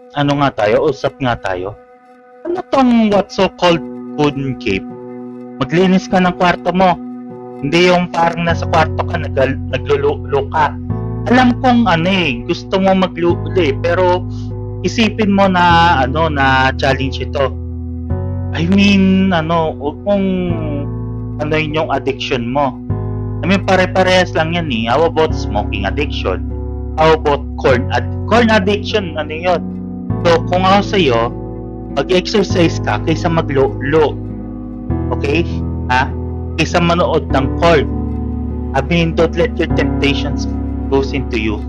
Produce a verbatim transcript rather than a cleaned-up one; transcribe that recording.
ano nga tayo, usap nga tayo. Ano tong what so-called food cave? Maglinis ka ng kwarto mo. Hindi yung parang nasa kwarto ka, nag naglululo ka. Alam kong ano eh, gusto mo maglulo eh, pero isipin mo na ano na challenge ito. I mean, ano, kung ano yun yung addiction mo. I mean, pare-parehas lang yan eh. How about smoking addiction? How about corn ad corn addiction? Ano yun? So, kung ako sa'yo, mag-exercise ka kaysa maglo-lo. Okay? Ha? Kaysa manood ng corn. I mean, don't let your temptations goes into you.